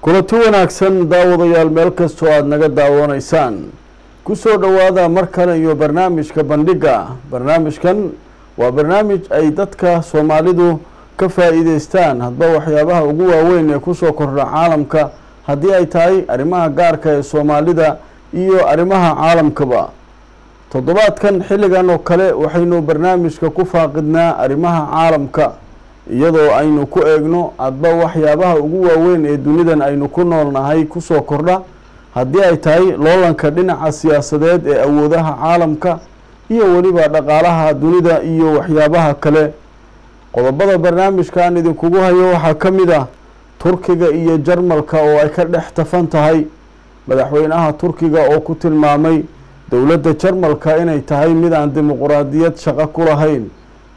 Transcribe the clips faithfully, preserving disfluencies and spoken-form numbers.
kulanti wanaagsan daawadayaal meel kastoo aad naga daawanaysaan ku soo dhawaada mar kale iyo barnaamijka bandhiga. barnaamijkan waa barnaamij ay dadka Soomaalidu ka faa'iideystaan hadba waxyaabaha ugu waaweyn ee ku soo kordha caalamka haddii ay tahay arrimaha gaarka ee Soomaalida iyo arrimaha caalamkaba. toddobaadkan xilligan oo kale waxaynu barnaamijka ku faaqidnaa arrimaha caalamka iyadoo aynu ku eegno adba waxyaabaha ugu waaweyn ee dunidan aynu ku noolnahay ku soo kordha haddii ay tahay loolanka dhinaca siyaasadeed ee awoodaha caalamka iyo weliba dhaqaalaha dunida iyo waxyaabaha kale. qodobada barnaamijkan idinkugu hayo waxaa ka mid ah Turkiga iyo Jarmalka oo ay ka dhex tafan tahay. madaxweynaha Turkiga oo ku tilmaamay dowladda Jarmalka inay tahay mid aan dimuqraadiyad shaqo ku lahayn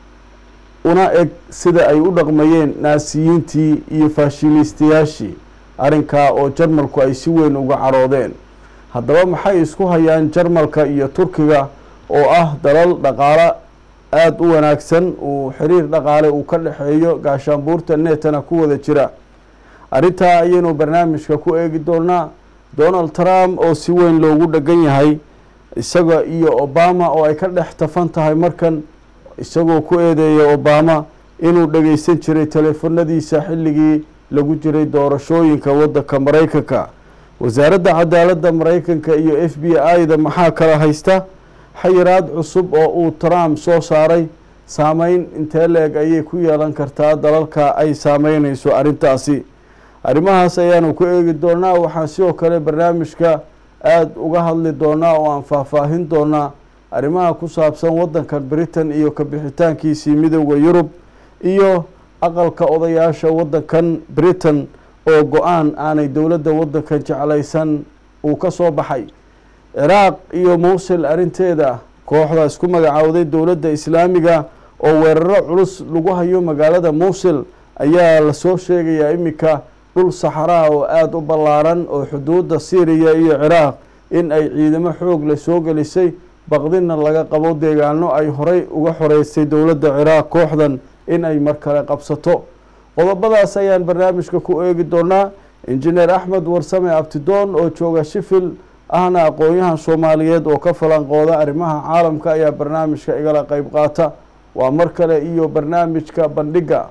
una eg sida ay u dhaqmayeen naasiyiintii iyo faashilistayaashii, arrinkaa oo Jarmalku ay si weyn uga caroodeen. haddaba maxay isku hayaan Jarmalka iyo Turkiga oo ah dalal dhaqaale aada u wanaagsan uu xiriir dhaqaale uu ka dhexeeyo gaashaanbuurta neetana ku wada jira? arrintaa ayaynu barnaamijka ku eegi doonaa. Donald Trump oo si weyn loogu dhagan yahay isaga iyo Obama oo ay ka dhex tafan tahay markan isagoo ku eedeeyay Obama inuu dhageysan jiray teleefanadiisa xilligii lagu jiray doorashooyinka waddanka Mareykanka. wasaaradda cadaaladda Mareykanka iyo F B I-da maxaa kala haysta? xayiraad cusub oo uu Trump soo saaray saameyn intee leeg ayay ku yeelan kartaa dalalka ay saameynayso arrintaasi? arrimahaas ayaanu ku eegi doonaa. waxaan sidoo kale barnaamijka aada uga hadli doonaa oo aan faahfaahin doonaa arrimaha ku saabsan waddanka Britain iyo ka bixitaankiisii midowda Yurub iyo aqalka odayaasha waddankan Britain oo go-aan aanay dowladda waddankan jeclaysan uu ka soo baxay. Ciraaq iyo Mosul arrinteeda, kooxda isku magacaawday dowladda islaamiga oo weeraro culus lagu hayo magaalada Mosul ayaa la soo sheegayaa imika dhul saxaraa oo aada u ballaaran oo xuduudda Syria iyo Ciraaq in ay ciidamo xoog la soo gelisay, baqdina laga qabo deegaano ay horey uga xoreysay dowladda Ciraaq kooxdan in ay mar kale qabsato. qodobadaas ayaan barnaamijka ku eegi doonaa. injineer Axmed Warsame Abtidoon oo jooga Sheffield ahna aqoon-yahan Soomaaliyeed oo ka falanqooda arrimaha caalamka ayaa barnaamijka igala qayb qaata. waa mar kale iyo barnaamijka bandhiga.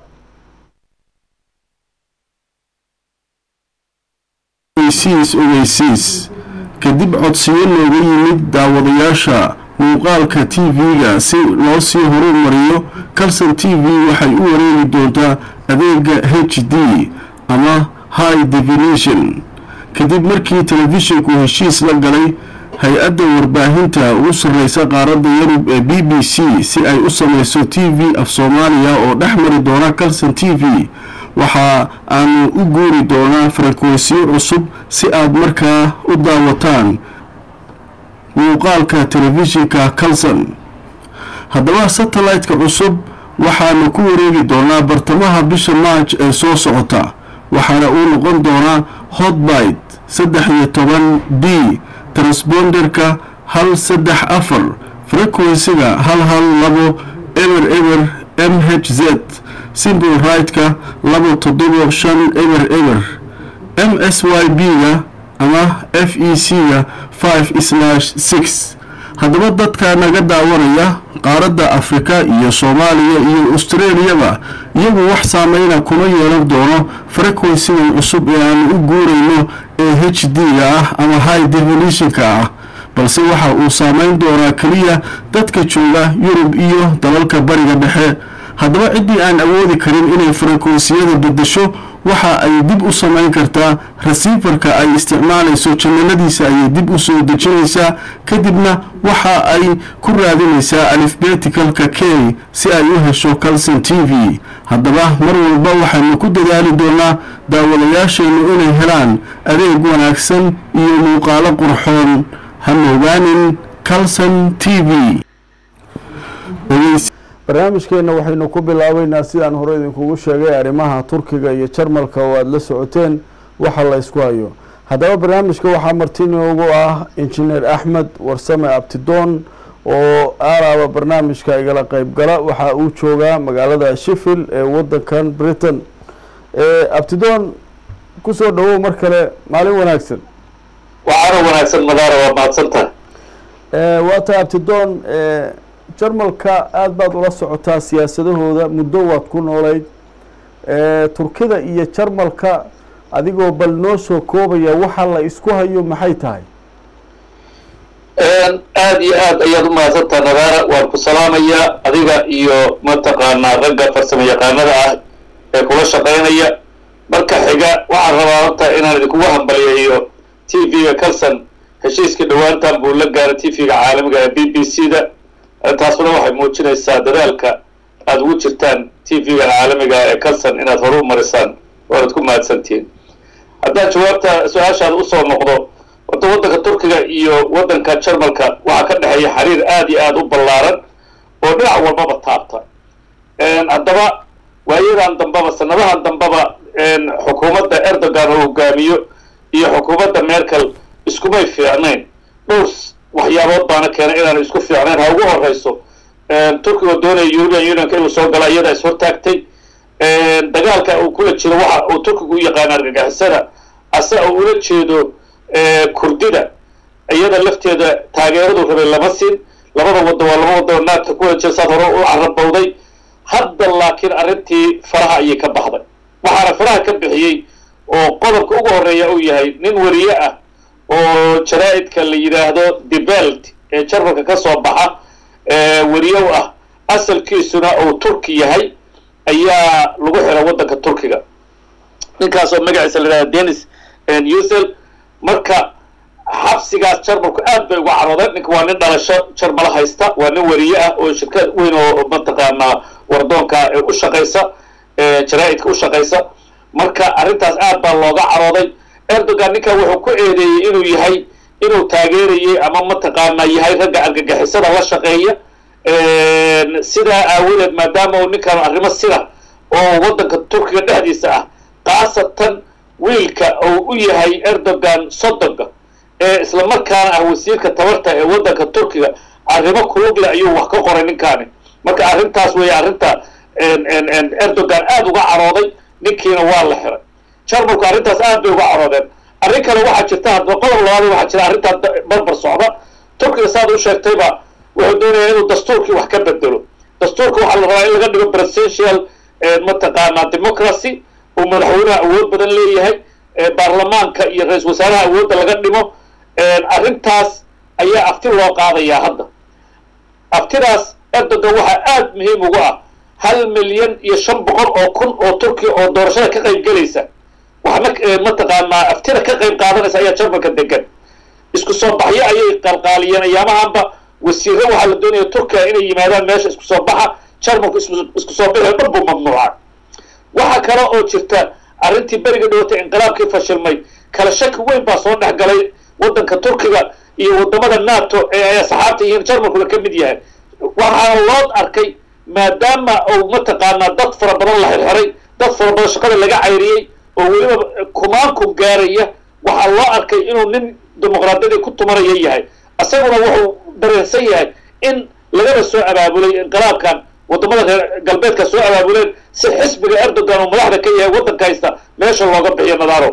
ogeysiis ogeysiis kadib codsiyo looga yimid daawadayaasha muuqaalka T V-ga si loo sii horumariyo, Kalson T V waxay u wareegi doontaa adeega H D ama High Definition kadib markii telefishinku heshiis la galay hay-adda warbaahinta ugu sarreysa qaaradda Yurub ee B B C si ay u sameyso T V af Soomaaliya oo dhex mari doona Kalson T V. waxa aanu u guuri doonaa frekwensiyo cusub si aad markaa u daawataan muuqaalka telefishinka Kalson. haddaba satellite-ka cusub waxaanu ku wareegi doonaa bartamaha bisha March ee soo socota, waxaana uu noqon doonaa Hotbird saddex iyo toban D, transponderka hal saddex afar, frekwensiga hal hal labo eber eber M H Z, simple right-ka labo toddobo shan eber eber, M S Y B-ga ama F E C-ga five slash six. haddaba dadka naga daawanaya qaaradda Afrika iyo Soomaaliya iyo Australia-ba iyagu wax saameyna kuma yeelan doono frekwensiga cusub ee aan u guurayno ee H D-ga ah ama High Definition-ka ah, balse waxa uu saameyn doonaa kaliya dadka jooga Yurub iyo dalalka bariga dhexe. haddaba ciddii aan awoodi karin inay frekwensiyada bedesho waxa ay dib u samayn kartaa receiver-ka ay isticmaalayso channeladiisa ayay dib u soo dejinaysaa, kadibna waxa ay ku raadinaysaa alphabetical-ka K si ay u hesho Kalson T V. haddaba mar walba waxaanu ku dadaali doonaa daawadayaasheenu inay helaan adeeg wanaagsan iyo muuqaalo qurxoon. ha moogaanin Kalson T V. barnaamijkeena waxaynu ku bilaabeynaa sidaan hore idinkugu sheegay arrimaha Turkiga iyo Jarmalka oo aad la socoteen waxa la isku hayo. haddaba barnaamijka waxaa martin ugu ah injineer Axmed Warsame Abtidoon oo aaraaba barnaamijka igala qayb gala. waxa uu joogaa magaalada Sheffield ee waddankan Britain. ee Abtidoon kusoo dhawow mar kale maalin wanaagsan. waxaana wanaagsan madaara waa mahadsantahay. waa tahay abtidoon jarmalka aada baad ula socotaa siyaasadahooda muddo waad ku noolayd turkida iyo jarmalka adigoo bal noo soo koobaya waxa la isku hayo maxay tahay? aada iyo aad ayaad u mahadsantaha nadaara, waan ku salaamayaa adiga iyo mataqaanaa ragga farsamo yaqaanada ah ee kula shaqaynaya. marka xiga waxaan rabaa horta inaan idinkugu hambaliyayo t v-ga Kalson heshiiskii dhawaantan buu la gaaray t v-ga caalamiga ee b b c da. taasuna waxay muujinaysaa dadaalka aada ugu jirtaan t v-ga caalamiga ee Kalson inaad horu marisaan, waanad ku mahadsantihiin. haddaan jawaabta su-aashaada usoo noqdo, horta waddanka turkiga iyo waddanka jarmalka waxaa ka dhexeeya xiriir aada iyo aada u ballaaran oo dhinac walbaba taabta. haddaba waayadan dambaba sanadahan dambaba xukuumadda Erdogan oo hogaamiyo iyo xukuumadda Merkel iskumay fiicnayn. dhowr waxyaabood baana keenay inaan isku fiicnayn. ha ugu horeyso turkiga doonaya European Unionka inuu soo gala iyada is hortaagtay. dagaalka uu kula jiro waxa uu turkigu u yaqaan argagixisada ase uu ula jeedo kurdida, iyada lafteeda taageeradu rabay lama siin. labada wado waa laba wado naagta ku wada saad hore u carabowday. hadda laakiin arrintii faraha ayay ka baxday. waxaana faraha ka bixiyey oo qodobka ugu horeeya uu yahay nin wariye ah oo jaraa'idka la yidhaahdo The Bild ee jarmalka ka soo baxa wariye u ah asalkiisuna uu turki yahay ayaa lagu xiray waddanka turkiga. ninkaas oo magaciisa la yidhahdo Denis Yücel. marka xabsigaas jarmalku aad bay uga caroodeen. ninka waa nin dhalasho jarmala haysta, waa nin wariye ah oo shirkad weyn oo mataqaanaa wardoonka u shaqaysa, jaraa'idka u shaqaysa. marka arrintaas aad baa looga carooday. Erdogan ninka wuxuu ku eedeeyey inuu yahay inuu taageerayay ama mataqaanaa yahay ragga argagixisada la shaqeeya. sidaa aawadeed maadaama uu ninkan arrimo sida oo waddanka turkiga dhexdiisa ah, khaasatan wiilka uu u yahay Erdogan sodonka ee isla markaana ah wasiirka tabarta ee waddanka turkiga, arrimo kulugle ayuu wax ka qoray ninkaani. marka arrintaas weeye arrinta Erdogan aada uga carooday, ninkiina waa la xiray. jarmalku arrintaas aad bay uga caroodeen. arrin kale waxaa jirta hadba qodob labaad waxaa jira arrintaa barbar socda. turkiga saad u sheegtayba wuxuu doonayaa inuu dastuurkii wax ka bedelo. dastuurka waxaa la rabaa in laga dhigo presidential mataqaanaa democracy uu madaxweynaha awood badan leeyahay, baarlamaanka iyo ra-isul wasaaraha awoodda laga dhimo. arrintaas ayaa afti loo qaadayaa hadda. aftidaas Erdogan waxaa aada muhiim ugu ah hal milyan iyo shan boqol oo kun oo turkiya oo doorashada ka qayb gelaysa, waxna mataqaanaa aftida ka qayb qaadanaysa ayaa jarmalka degan. isku soo baxyo ayay qalqaaliyeen ayaamahanba. wasiirro waxaa la doonaya turkiya inay yimaadaan meesha isku soo baxa. jarmalku isku soo baxi dhan buu mamnuuca. waxaa kale oo jirta arrintii beriga dhawatay inqilaabkii fashilmay, kala shaki weyn baa soo dhex galay waddanka turkiga iyo wadamada nato ee ay asxaabta yihiin, jarmalkuna ka mid yahay. waxaana loo arkay maadaama uu mataqaanaa dad fara badan la xirxiray, dad fara badan shaqada laga cayriyey oo weliba kumaanku gaaraya, waxaa loo arkay inuu nin dimuqraadiyadii ku tumanaya yahay. isaguna wuxuu dareensan yahay in lagana soo abaabulay inqilaabkan wadamada reer galbeedka soo abaabuleen si xisbiga Erdogan uu madaxda ka yahay waddanka haysta meesha looga bixiyo nadaaro.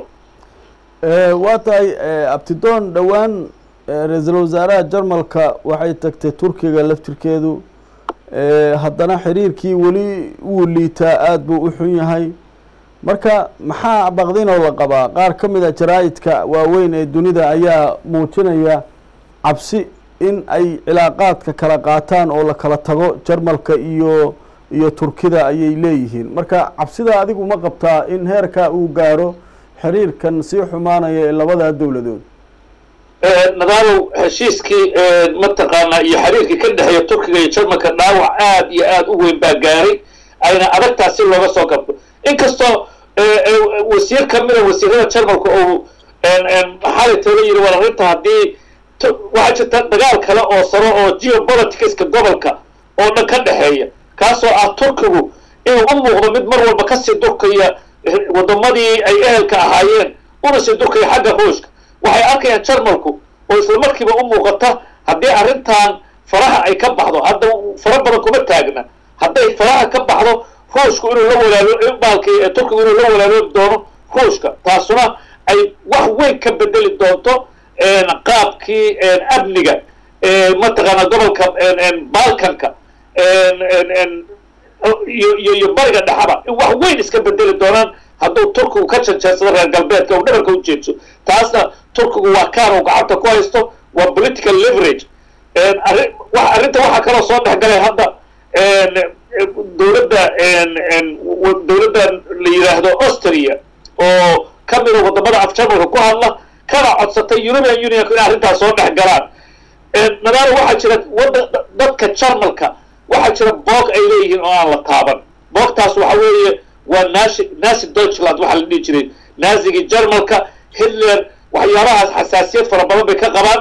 waa tahay abtidoon dhowaan ra-iisul wasaaraha jarmalka waxay tagtay turkiga laftirkeedu, haddana xiriirkii weli wuu liitaa, aada buu u xun yahay. marka maxaa baqdinoo la qabaa? qaar ka mid a jaraa'idka waaweyn ee dunida ayaa muujinaya cabsi in ay cilaaqaadka kala qaataan oo la kala tago jarmalka iyo iyo turkida ayay leeyihiin. marka cabsida adigu ma qabtaa in heerka uu gaaro xiriirkan sii xumaanaya ee labadaa dowladood? nadaalow heshiiskii mataqaanaa iyo xiriirkii ka dhexeeya turkiga iyo jarmalka dhaawac aada iyo aada u weyn baa gaaray, ayna adagtaas si looga soo kabto. inkastoo wasiir ka mida wasiirada jarmalka uu xalay toola yidhi war arrinta haddii waxaa jirta dagaal kale oo saro oo geopoliticska gobolka oo dhan ka dhexeeya, kaasoo ah turkigu inuu u muuqdo mid mar walba kasii durkaya wadamadii ay ehelka ahaayeen, una sii durkaya xagga ruushka. waxay arkayaan jarmalku oo isla markiiba u muuqata haddii arrintan faraha ay ka baxdo, hadda fara badan kuma taagna, hadday faraha ka baxdo ruushku inuu la walaalo baalkii turkigu inuu la walaaloobi doono ruushka taasuna ay wax weyn ka bedeli doonto qaabkii amniga mataqaana gobolka balkanka iyo iyo bariga dhexaba in wax weyn iska bedeli doonaan hadduu turkigu ka janjeersado reer galbeedka uu dhabarka u jeedso taasna turkigu waa kaan uu gacanta ku haysto waa political leverage arrinta waxaa kaloo soo dhex galay hadda dowladda dowladda la yidhaahdo austria oo ka mida wadamada af jarmalka ku hadla kana codsatay European Unionku in arrintaas soo dhex galaan nadaal waxaa jira wada dadka jarmalka waxaa jira boog ay leeyihiin oo aan la taaban boogtaas waxa weeye waa nazi nazi Deutschland waxa la dhihi jiray naazigi jarmalka Hitler waxyaabahaas xasaasiyad fara badan bay ka qabaan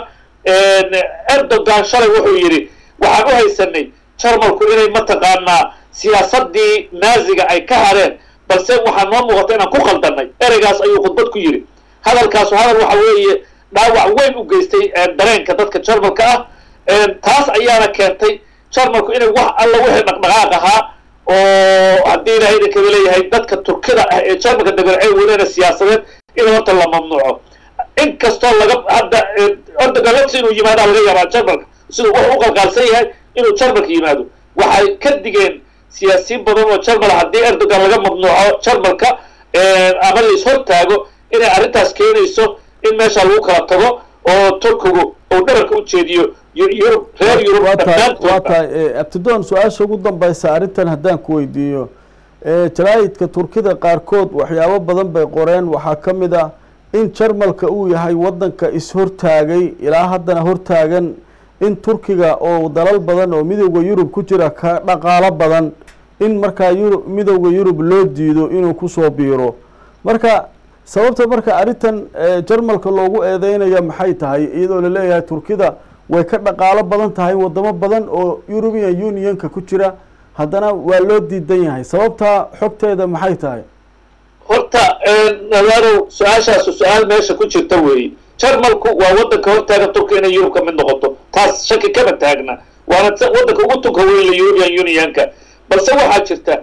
Erdogan shalay wuxuu yiri waxaan u haysanay jarmalku inay mataqaanaa siyaasadii naaziga ay ka hareen balse waxaan noo muuqata inaan ku qaldanay ereygaas ayuu khudbad ku yiri hadalkaas hadal waxa weeye dhaawac weyn u geystay dareenka dadka jarmalka ah taas ayaana keentay jarmalku inay wax alla wixii dhaqdhaqaaq ahaa oo haddii ilaahay idinka leeyahay dadka turkida ah ee jarmalka degan ay wadeen siyaasadeed in horta la mamnuuco inkastoo laga hadda Erdogan laftiisa inuu yimaado laga yaabaa jarmalka sidoo wax u qalqalsan yahay inuu jarmalka yimaado waxay ka digeen siyaasiyiin badan oo jarmal haddii Erdogan laga mamnuuco jarmalka ama la is hortaago inay arrintaas keenayso in meesha lagu kala tago oo turkigu uu dhabarka u jeediyo Yurub reer Yurub waa tahay abtidoon su-aasha ugu dambaysa arrintan haddaan ku weydiiyo jaraa'idka turkida qaarkood waxyaabo badan bay qoreen waxaa ka mid ah in jarmalka uu yahay waddanka is-hortaagay ilaa haddana hortaagan in turkiga oo dalal badan oo midowda Yurub ku jira ka dhaqaalo badan in markaa Yurub midowda Yurub loo diido inuu kusoo biiro marka sababta marka arrintan jarmalka loogu eedeynaya maxay tahay iyadoo la leeyahay turkida way ka dhaqaalo badan tahay wadamo badan oo European Unionka ku jira haddana waa loo diidan yahay sababta xogteeda maxay tahay horta nadaaro su-aashaas su-aal meesha ku jirta weeye jarmalku waa waddanka hortaagan turkiga inay Yurub ka mid noqoto taas shaki kama taagna waana waddanka ugu tunka weyn la European Unionka balse waxaa jirta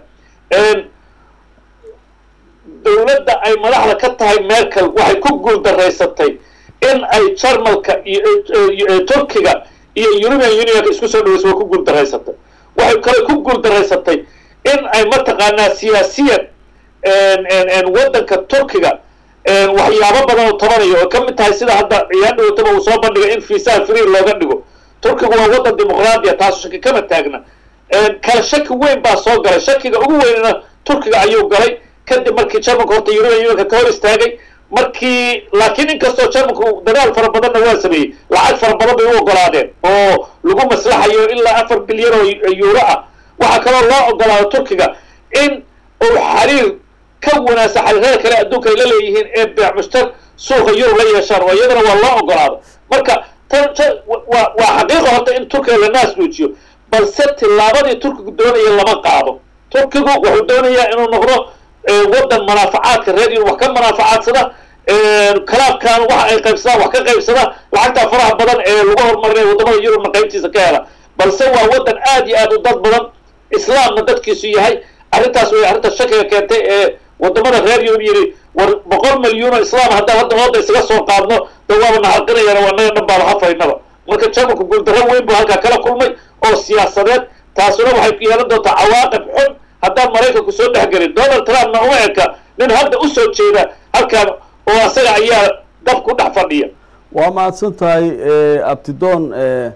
dowladda ay madaxda ka tahay Merkel waxay ku guuldareysatay in ay jarmalka iyo turkiga iyo European Unionka isku soo dhaweyso ku guuldareysatay waxay kale ku guuldareysatay in ay mataqaanaa siyaasiyan waddanka turkiga waxyaabo badan oo tabanayo oo ka mid tahay sida hadda ciyaar dhawataba uu soo bandhigay in fiisaha free looga dhigo turkigu waa waddan dimuqraadiya taas shaki kama taagna kala shaki weyn baa soo galay shakiga ugu weynna turkiga ayuu galay kadib markii jarmalka horta European Unionka ka hor istaagay markii laakiin inkastoo jarmalku dadaal fara badanna waa sameeyey lacag fara badan bay u ogolaadeen oo lagu maslaxayo ilaa afar bilyan oo euro ah waxaa kaloo loo ogolaado turkiga in uu xiriir ka wanaagsan xiriirada kale adduunka ay la leeyihiin ee beec mushtar suuqa Yurub la yeeshaan oo iyadana waa loo ogolaado marka waa waa xaqiiqo horta in turkiga la naas nuujiyo balse tilaabadii turkigu doonaya lama qaado turkigu wuxuu doonayaa inuu noqdo waddan manaafacaadka reer Yurub wax ka manaafacadsada kalaabkan waxa ay qaybsadaan wax ka qaybsada lacagta faraha badan ee lagu hormarinayo wadamada Yurubna qaybtiisa ka hela balse waa waddan aad iyo aad u dad badan islaamna dadkiisu yahay arrintaas way arrinta shakiga keentay ee wadamada reer Yurub yiri war boqol milyan oo islaam hadda hadda hooda isaga soo qaadno dawaaba naxarqinayana waa naga dhanbaa la hafaynaba marka jarmalku guuldarro weyn buu halkaa kala kulmay oo siyaasadeed taasuna waxay ku yeelan doontaa cawaaqib xun haddaan maraykanku soo dhexgelin Donald Trumpna uma eka nin hadda u soo jeeda halkan oo asaga ayaa dab ku dhex fadhiya waa mahadsan tahay abtidoon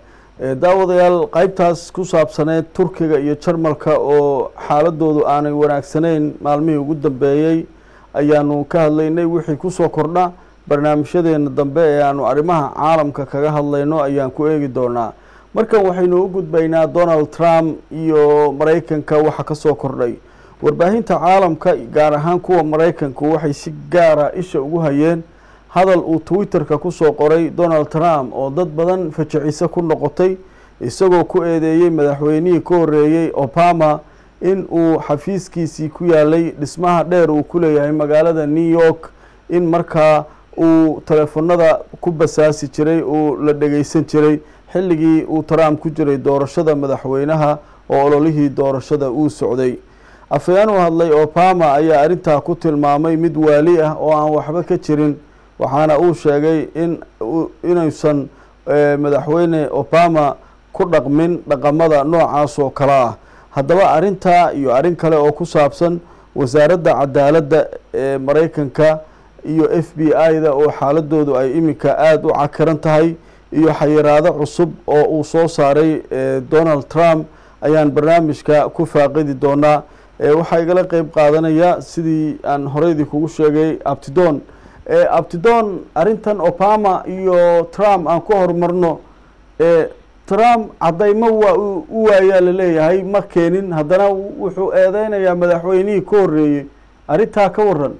daawadayaal qaybtaas ku saabsaneed turkiga iyo jarmalka oo xaaladoodu aanay wanaagsanayn maalmihii ugu dambeeyey ayaanu ka hadlaynay wixii kusoo kordha barnaamijyadeena dambe ee aanu arrimaha caalamka kaga hadlayno ayaan ku eegi doonaa markan waxaynu u gudbaynaa Donald Trump iyo Mareykanka waxa ka soo kordhay warbaahinta caalamka gaar ahaan kuwa Mareykanka waxay si gaara isha ugu hayeen hadal uu Twitterka ku soo qoray Donald Trump oo dad badan fajiciisa ku noqotay isagoo ku eedeeyay madaxweynihii ka horeeyay Obama in uu xafiiskiisii ku yaalay dhismaha dheer uu ku leeyahay magaalada New York in markaa uu telefoonada ku basaasi jiray oo la dhageysan jiray xilligii uu Trump ku jiray doorashada madaxweynaha oo ololihii doorashada uu socday afayeen u hadlay Obama ayaa arrintaa ku tilmaamay mid waali ah oo aan waxba ka jirin waxaana uu sheegay in inaysan madaxweyne Obama ku dhaqmin dhaqamada noocaas oo kala ah haddaba arrintaa iyo arrin kale oo ku saabsan wasaaradda cadaaladda ee Mareykanka iyo F B I-da oo xaaladoodu ay iminka aad u cakaran tahay iyo xayiraado cusub oo uu soo saaray Donald Trump ayaan barnaamijka ku faaqidi doonaa waxaa igala qayb qaadanaya sidii aan horeydii kugu sheegay Abtidon Abtidon arrintan Obama iyo Trump aan ku horumarno Trump cadaymo waa u waayaa la leeyahay ma keenin haddana wuxuu eedeynayaa madaxweynihii ka horreeyey arrintaa ka waran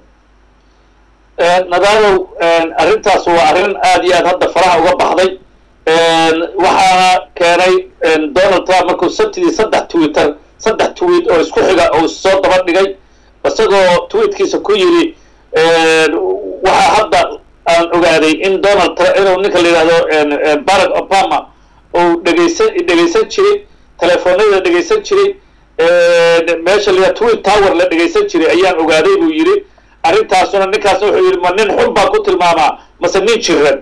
nadaalow arrintaas waa arrin aad iyo aad hadda faraha uga baxday waxaana keenay Donald Trump markuu sabtidii saddex twitter saddex tweet oo isku xiga oo soo daba dhigay isagoo tweetkiisa ku yiri waxaa hadda aan ogaaday in Donald Trump inuu ninka la yiraahdo Barack Obama oo dhageysan dhageysan jiray telefoonada dhageysan jiray meesha la tweet tower la dhageysan jiray ayaan ogaaday buu yiri arrintaasuna ninkaas wuxuu yiri ma nin xun baa ku tilmaamaa mase nin jiran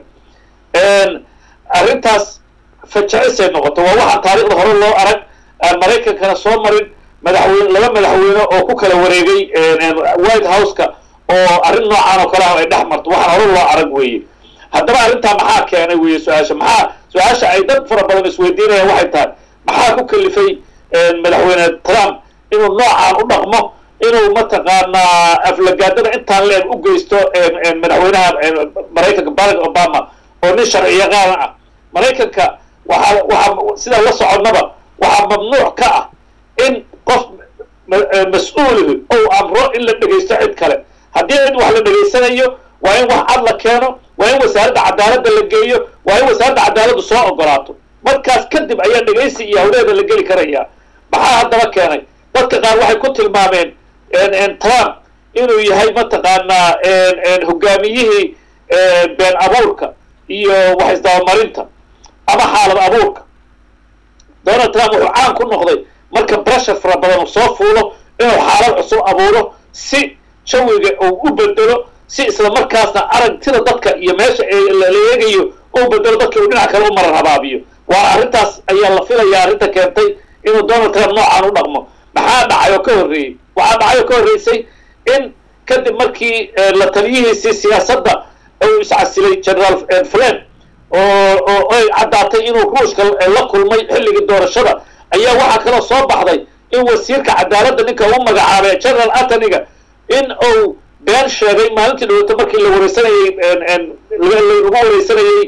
arrintaas fajacisay noqoto waa waxa taariikhda hore loo arag Mareykankana soo marin madaxweyne laba madaxweyne oo ku kala wareegay White House-ka oo arrin noocan oo kale ah ay dhex marto waxa hore loo arag weeye haddaba arrintaa maxaa keenay weeye su-aasha maxaa su-aasha ay dad fara badan isweydiinayaan waxay tahay maxaa ku kalifay madaxweyne Trump inuu noocan u dhaqmo inuu mataqaanaa aflagaadada intaan leeg u geysto madaxweynaha Mareykanka Barack Obama oo nin sharci yaqaan ah Mareykanka waxa waxa sida la soconaba waxa mamnuuc ka ah in qof mas'uul oo amro in la dhageysto cid kale haddii cid wax la dhageysanayo waa in wax cad la keeno waa in wasaaradda cadaaladda la geeyo waa in wasaaradda cadaaladdu soo ogolaato markaas kadib ayaa dhageysi iyo hawleeda la geli karaya maxaa haddaba keenay dadka qaar waxay ku tilmaameen Trump inuu yahay mataqaanaa hogaamiyihii been abuurka iyo wax isdabamarinta ama xaalad abuurka Donald Trump wuxuu caan ku noqday marka pressure fara badan uu soo fuulo inuu xaalad cusub abuuro si jawiga uu u bedelo si isla markaasna aragtida dadka iyo meesha la eegayo uu bedelo dadka uu dhinac kale u marar habaabiyo waa arrintaas ayaa la filayaa arrinta keentay inuu Donald Trump noocan u dhaqmo maxaa dhacay oo ka horreeyay waxaa dhacay oo ka horreysay in kadib markii la taliyihiisii siyaasadda uu iscasilay General Flynn oo oo ay caddaatay inuu ruushka la kulmay xilligii doorashada ayaa waxaa kaloo soo baxday in wasiirka cadaaladda ninka uu magacaabay General Attorney-ga in uu been sheegay maalintii dhawaato markii la wareysanayay lagu wareysanayay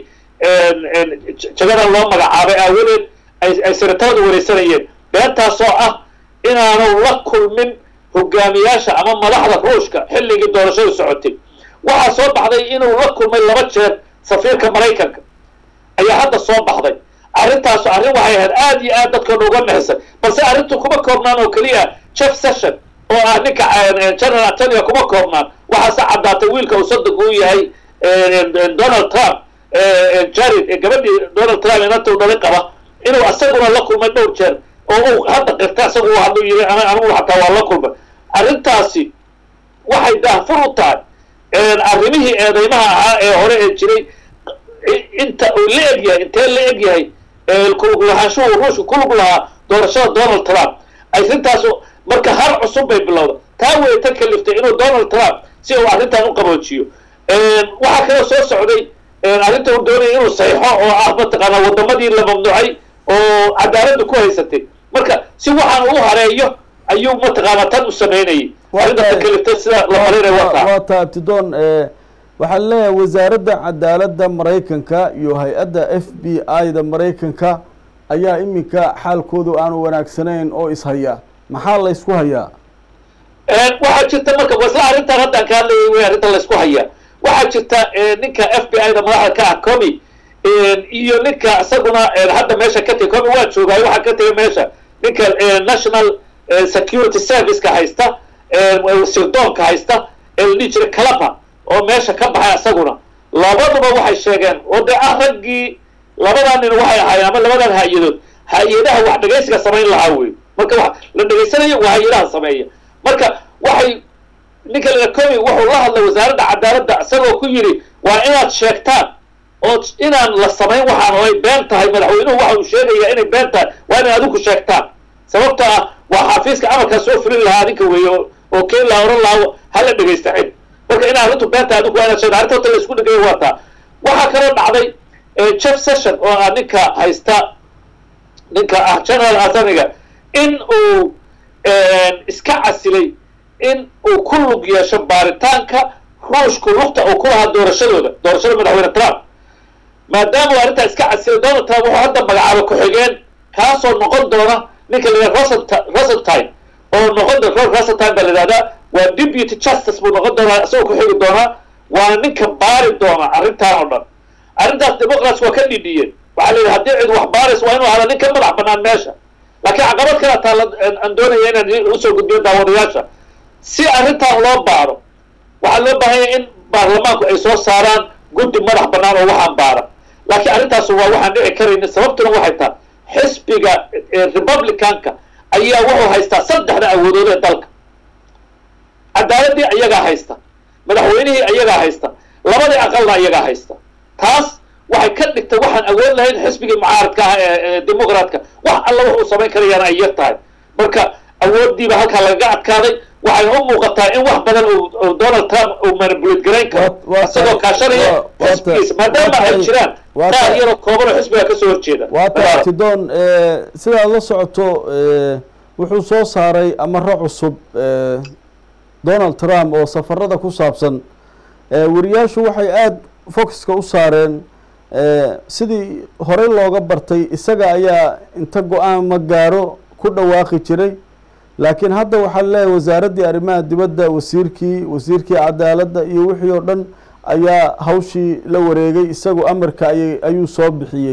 jagada loo magacaabay aawadeed ay sirtooda wareysanayeen beentaasoo ah inaanu la kulmin hogaamiyaasha ama madaxda ruushka xilligii doorashadu socotay waxaa soo baxday inuu la kulmay laba jeer safiirka Mareykanka ayaa hadda soo baxday arrintaas arrin waxay ahayd aad iyo aad dadka uga naxisay balse arrintu kuma koobnaan oo kaliya Jeff Sessions oo ah ninka General Attorney kuma koobnaan waxaa caddaatay wiilka uu saddex uu yahay Donald Trump Jared gabadhii Donald Trump inta uu dhalay qaba inuu asaguna la kulmay dhowr jeer oo uu hadda qirta asagoo haduu yiri ana anigu xataa waa la kulmay arrintaasi waxay daahfur u tahay arrimihii eedeymaha ahaa ee hore ee jiray inta uu la egyahay intee la egyahay kulug lahaanshuhu ruushka kulug lahaa doorashada Donald Trump arrintaas marka har cusub bay bilowda taa way tan kaliftay inuu Donald Trump si uu arrintan u qaboojiyo waxa kale soo socday arrinta uu doonay inuu saxiixo oo ah mataqaanaa wadamadii la mamnuucay oo cadaaladda ku haysatay marka si waxaan uu hareeyo ayuu mataqaanaa tan u sameynayay arrinta kaliftay sida la mareeray wata wata Abtidon waxaa leeyahay wasaaradda cadaaladda Mareykanka iyo hay-adda F B I-da Mareykanka ayaa iminka xaalkoodu aan wanaagsanayn oo ishaya maxaa la isku hayaa waxaa jirta marka wasla arrintan hadda ka hadlayay way arrinta la isku hayaa waxaa jirta ninka F B I-da madaxda ka ah Comey iyo ninka isaguna hadda meesha ka tagay Comey waa joogay waxa ka tagay meesha ninka National Security Service ka haysta sirdoonka haysta ee Nigel Clapper oo meesha ka baxay asaguna labaduba waxay sheegeen oo de aragii labadan nin waxay ahaayeen ama labadan hay'adood hay'adaha wax dhageysiga sameyn lahaa way marka wax la dhageysanayo waa hay'adaha sameeya marka waxay ninka la komi wuxuu la hadlay wasaaradda cadaaladda isagoo ku yidhi waa inaad sheegtaan oo inaan la samayn waxaan ay been tahay madaxweynuhu waxa uu sheegayaa inay been tahay waa inay adigu sheegtaan sababta ah waa xafiiska amarkaa soo fulin lahaa adinka weeye oo keen lahaa oran lahaa hala dhegaysta cid marka inaa arrintu been tahay adigu waa inaad sheegta arrinta horta la isku dhigay waa taa waxaa kaloo dhacday Jeff Session oo ah ninka haysta ninka ah general attorney in uu iska casilay in uu ku lug yeesho baaritaanka ruushku lugta uu ku lahaa doorashadooda doorashada madaxweyne Trump maadaama uu arrintaa iska casilay Donald Trump wuxuu hadda magacaabo ku-xigeen kaasoo noqon doona ninka la Rosenstein oo noqon doona Rosenstein baa la yidhahdaa waa deputy justice buu noqon doonaa isagoo ku xigi doonaa waa ninka baari doona arrintaan oo dhan arrintaas democrats waa ka dhidhiyeen waxaa la yidhi haddii cid wax baaris waa inuu hada nin ka madax bannaan meesha laakiin caqabad kala taa aan doonaya inaan usoo gudbiyo daawadayaasha si arrintan loo baaro waxaa loo baahan yahay in baarlamaanku ay soo saaraan guddi madax bannaan oo waxaan baara laakiin arrintaas waa waxaan dhici karayna sababtuna waxay tahay xisbiga republicanka ayaa wuxuu haystaa saddexda awoodood ee dalka cadaaladii ayagaa haysta madaxweynihii ayagaa haysta labadii aqalna ayagaa haysta taas waxay ka dhigtay waxaan awood lahayn xisbigii mucaaradka ah ee dimuqraadka wax alla wax uu samayn karayaan ay yar tahay marka awooddiiba halkaa lagaga adkaaday waxay u muuqataa in wax badan uu Donald Trump uu manipulate garayn karo isagoo kaashanaya xisbigiisa maadaama ay jiraan qaar yaro kooban oo xisbiga ka soo horjeeda waa taa Tidon sidaad la socoto wuxuu soo saaray amarro cusub Donald Trump oo safarada ku saabsan wariyaashu waxay aad focuska u saareen sidii horey looga bartay isaga ayaa inta go-aan ma gaaro ku dhawaaqi jiray laakiin hadda waxaa leeyahay wasaaraddii arrimaha dibadda wasiirkii wasiirkii cadaaladda iyo wixii oo dhan ayaa hawshii la wareegay isagu amarka ayay ayuu soo bixiyey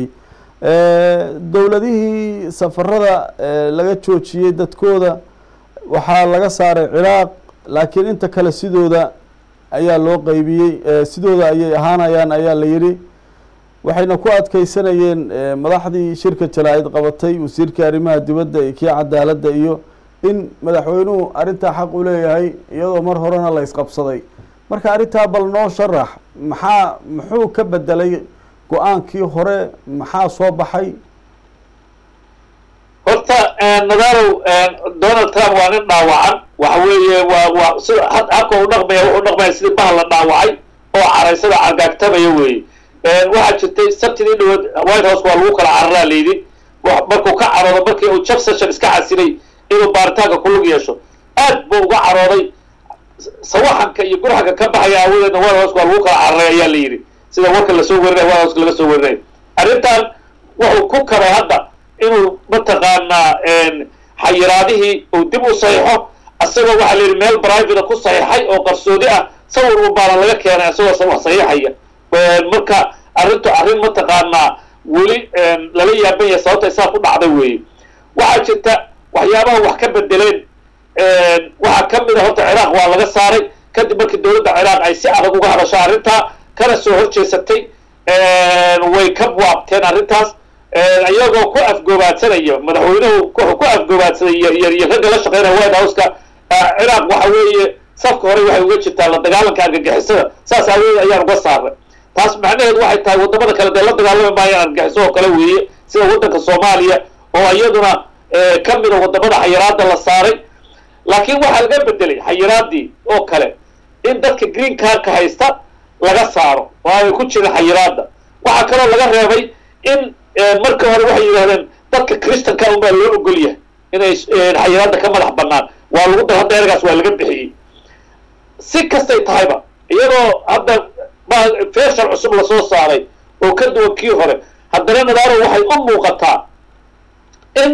dowladihii safarada laga joojiyey dadkooda waxaa laga saaray ciraaq laakiin inta kale sidooda ayaa loo qaybiyey sidooda ayay ahaanayaan ayaa la yidhi waxayna ku adkeysanayeen madaxdii shirka jalaa'id qabatay wasiirkii arrimaha dibadda iyo kii cadaaladda iyo in madaxweynuhu arrintaa xaq u leeyahay iyadoo mar horena la isqabsaday marka arrintaa bal noo sharax maxaa muxuu ka bedelay go-aankii hore maxaa soo baxay horta nadarow Donald Trump waa nin dhaawacan waxa weeye waa waa sida habka uu dhaqmaya wuxuu dhaqmaya sidii bahal la dhaawacay oo caraysada argagtamaya weeye waxaa jirtay sabtidii dhawaad White House waa lagu kala cararaa leeydi markuu ka caroodo markii uu Jeff Sessions iska casilay inuu baaritaanka ku lug yeesho aad buu uga carooday sawaxanka iyo gurxanka ka baxaya awadeedna White House waa lagu kala cararay ayaa la yidhi sida warka la soo warinay White House laga soo warinay arrintan wuxuu ku kabay hadda inuu mataqaanaa xayiraadihii uu dib u saxiixo asagoo waxaa la yidhi meel private ku saxiixay oo qarsoodi ah sawir uu baalan laga keenay asagoo wax saxiixaya marka arrintu arrin mataqaanaa weli lala yaaban yahay sababta isaa ku dhacday weeye waxaa jirta waxyaabaha wax ka bedeleen waxaa ka mid a horta ciraaq waa laga saaray kadib markii dowladda ciraaq ay si adag uga hadasho arrintaa kana soo horjeesatay way ka waabteen arrintaas iyagoo ku afgoobaadsanaya madaxweynuhu wuxuu ku afgoobaadsaday iyo ragga la shaqeynaya White House-ka ciraaq waxa weeye safka hore waxay uga jirtaa la dagaalanka argagixisada saas aawadeed ayaan uga saaray taas macnaheedu waxay tahay wadamada kale dee la dagaalami maayaan argagixiso oo kale weeye sida waddanka Soomaaliya oo iyaduna ka mid a wadamada xayiraadda la saaray laakiin waxaa laga bedelay xayiraaddii oo kale in dadka green cardka haysta laga saaro oo ay ku jirin xayiraadda waxaa kaloo laga reebay in marka hore waxay yidhahdeen dadka Christianka unbaa loo ogol yahay inay xayiraadda ka madax bannaan waa lagu dar hadda ergaas waa laga bixiyey si kastay tahayba iyadoo hadda feeshar cusub lasoo saaray oo ka duwan kii hore haddana nadaaro waxay u muuqataa in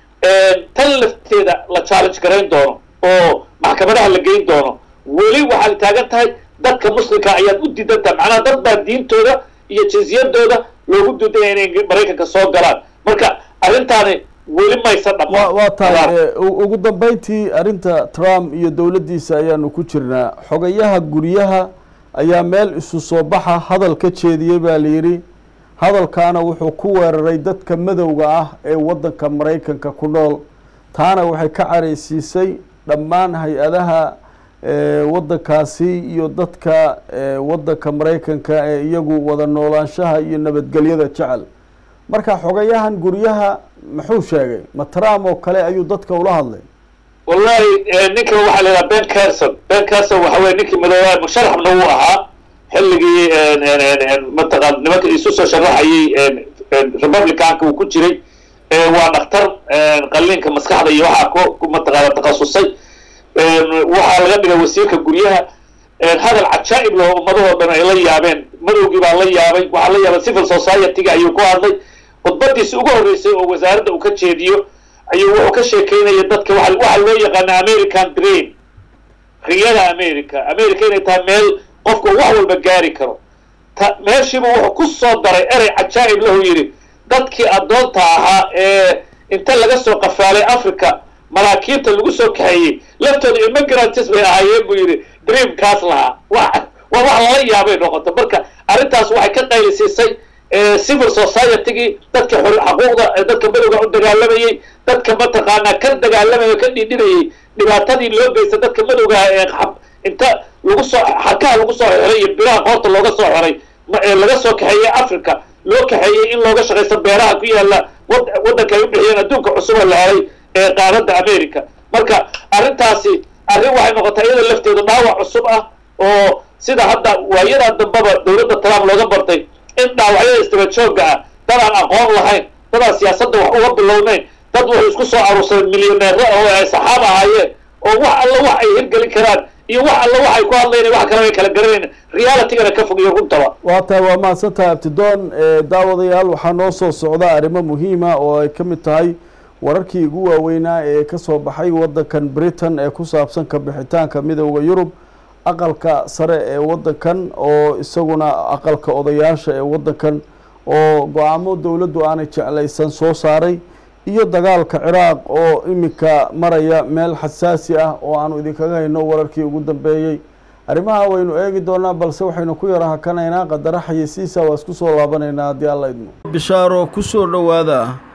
tan lafteeda la challenge garayn doono oo maxkamadaha la geyn doono weli waxaad taagan tahay dadka muslimka ayaad u diidantahay macnaha dad baa diintooda iyo jinsiyadooda loogu diidaya inay Maraykanka soo galaan marka arrintaani weli maysan dhammaan waa tahay ugu dambeyntii arrinta Trump iyo dowladdiisa ayaanu ku jirnaa xogayaha guryaha ayaa meel isu soo baxa hadal ka jeediyey baa la yidhi hadalkaana wuxuu ku weeraray dadka madowga ah ee waddanka Maraykanka ku nool taana waxay ka careysiisay dhammaan hay-adaha waddankaasi iyo dadka waddanka maraykanka ee iyagu wada noolaanshaha iyo nabadgelyada jecel. marka xogayahan guryaha muxuu sheegay? ma Trump oo kale ayuu dadka ula hadlay? wallahi ninka waxa la yiraahdaa Ben Carson Ben Carson waxa weeye ninkii madaxweynaha musharaxna uu ahaa xilligii mataqaan nimanka isu soo sharaxayay Republicanka uu ku jiray waa dhakhtar qalliinka maskaxda iyo waxa ku mataqaan takhasusay waxa laga dhigay wasiirka guryaha hadal cajaa'ib leh ummadooda dhan ay la yaabeen madowgii baa la yaabay waxa la yaabay civil society-ga ayuu ku hadlay khudbadiisa ugu horeysay oo wasaaradda uu ka jeediyo ayuu wuxuu ka sheekeynaya dadka waxa waxa loo yaqaan American dream riyada America America inay tahay meel qofku wax walba gaari karo meeshiiba wuxuu ku soo daray erey cajaa'ib leh oo yiri dadkii adoonta ahaa ee inta laga soo qafaalay Africa maraakiibta lagu soo kaxeeyay laftooda immigrants bay ahaayeen buu yiri dreamkaas lahaa wax wax la yaabay noqoto. marka arrintaas waxay ka qaylisay civil society-gi dadka xuquuqda dadka madowga u dagaalamayay dadka mataqaana ka dagaalamay ka dhidhinayay dhibaatadii loo geystay dadka madowga ee inta lagu soo xarkaha lagu soo xiray biraha qoorta looga soo xiray laga soo kaxeeyay Africa loo kaxeeyay in looga shaqeysto beeraha ku yaala waddanka ay u bixiyeen adduunka cusub la helay ee qaaradda America. marka arrintaasi arrin waxay noqotay iyada lafteedu dhaawac cusub ah oo sida hadda waayada dambaba dawladda Trump looga bartay in dhaawacyada istiraatiijiga ah dad aan aqoon lahayn dad aan siyaasadda wax uga bilownayn dad wuxuu isku soo aruursaday milyaneero oo ay saxaab ahaayeen oo wax alla wax ay hirgelin karaan iyo wax alla wax ay ku hadlayeen wax kale ay kala garanayeen reality-gana ka fogiyo runtaba. waa tahay waa mahadsantahay Abtidoon. daawadayaal waxaa noo soo socda arrimo muhiima oo ay ka mid tahay wararkii ugu waaweynaa ee ka soo baxay waddankan Britain ee ku saabsan ka bixitaanka midowga Yurub, aqalka sare ee waddankan oo isaguna aqalka odayaasha ee waddankan oo go'aamo dawladdu aanay jeclaysan soo saaray, iyo dagaalka Ciraaq oo iminka maraya meel xasaasi ah oo aanu idinkaga hayno wararkii ugu dambeeyay. arrimaha waynu eegi doonaa balse waxaynu ku yara hakanaynaa qadara xayisiisa waa isku soo laabanaynaa haddii alla idmo. bishaaro ku soo dhowaada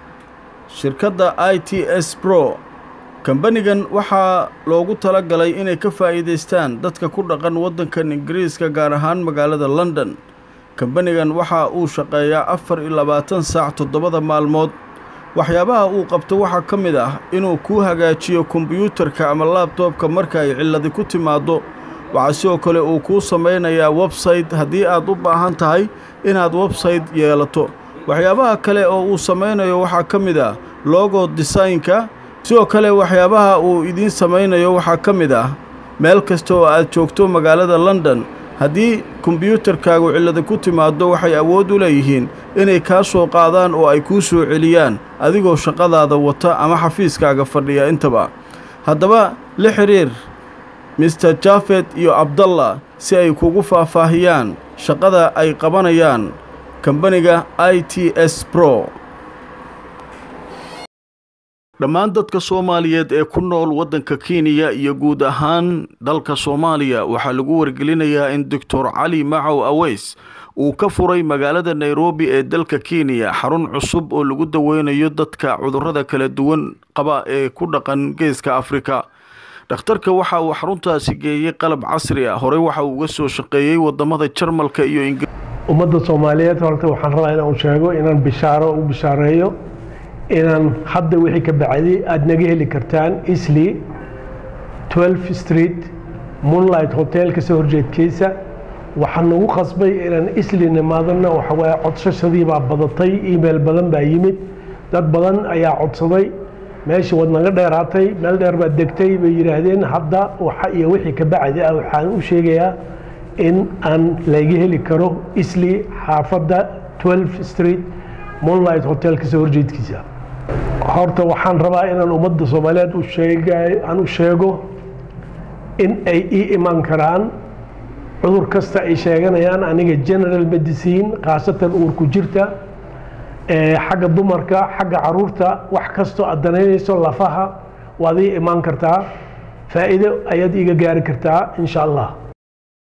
shirkadda I T S Pro. kambanigan waxaa loogu talagalay inay ka faa'iidaystaan dadka ku dhaqan waddankan Ingiriiska gaar ahaan magaalada London. kambanigan waxa uu shaqeeyaa afar iyo labaatan saac toddobada maalmood. waxyaabaha uu qabto waxaa ka mid ah inuu kuu hagaajiyo kombiyuutarka ama laabtoobka marka ay cilladi ku timaado. waxaa sidoo kale uu kuu samaynayaa website haddii aad u baahan tahay inaad website yeelato. waxyaabaha kale oo uu samaynayo waxaa ka mid ah logo design-ka. sidoo kale waxyaabaha uu idiin samaynayo waxaa ka mid ah meel kasta oo aad joogto magaalada London haddii kombiyuutarkaagu cillada ku timaado waxay awood u leeyihiin inay kaa soo qaadaan oo ay kuu soo celiyaan adigoo shaqadaada wata ama xafiiskaaga fadhiya intaba. haddaba la xiriir mister Jafet iyo Abdallah si ay kugu faahfaahiyaan shaqada ay qabanayaan kambaniga I T S Pro. dhammaan dadka Soomaaliyeed ee ku nool waddanka Kenya iyo guud ahaan dalka Soomaaliya waxaa lagu wargelinayaa in Doctor Cali Macow Aweys uu ka furay magaalada Nairobi ee dalka Kenya xarun cusub oo lagu daweynayo dadka cudurrada kala duwan qaba ee ku dhaqan geeska Afrika. dhakhtarka waxa uu xaruntaasi geeyay qalab casri ah. hore waxa uu uga soo shaqeeyay wadamada Jarmalka iyo Ingiriiska. ummadda Soomaaliyeed horta waxaan rabaa inaan sheego inaan bishaaro u bishaareeyo inaan hadda wixii ka bacdi aad naga heli kartaan Eastleigh twelfth Street Moonlight Hotel ka soo horjeedkiisa. waxaan ugu qasbay inaan Eastleigh nimaadana waxa way codsashadii baa badatay, email badan baa yimid, dad badan ayaa codsaday, meeshii wad naga dheeraatay, meel dheer baa degtay bay yiraahdeen. hadda waxa iyo wixii ka bacdi waxaan u sheegayaa in aan laga heli karo Eastleigh xaafadda twelfth Street Moonlight Hotel ka soo horjeedkiisa. horta waxaan rabaa inaan ummadda Soomaaliyeed u sheegay aan u sheego in ay ii iman karaan cudur kasta ay sheeganayaan. aniga general medicine qaasatan uur ku jirta ee xagga dumarka xagga caruurta wax kasto aad danaynayso lafaha waad ii iman kartaa, faa'iido ayaad iga gaari kartaa insha Allah.